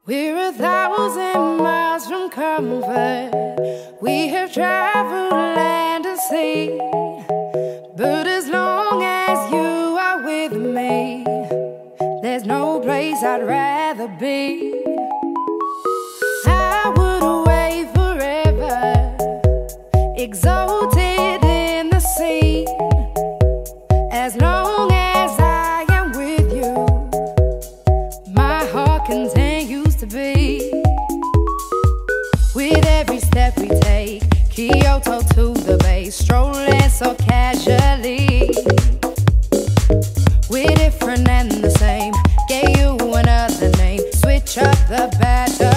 We're 1,000 miles from comfort. We have traveled land and sea, but as long as you are with me, there's no place I'd rather be. I would wait forever, exalted in the sea, as long as I am with you, my heart continues to beat. With every step we take, Kyoto to the bay, strolling so casually. We're different and the same, gave you another name, switch up the battle.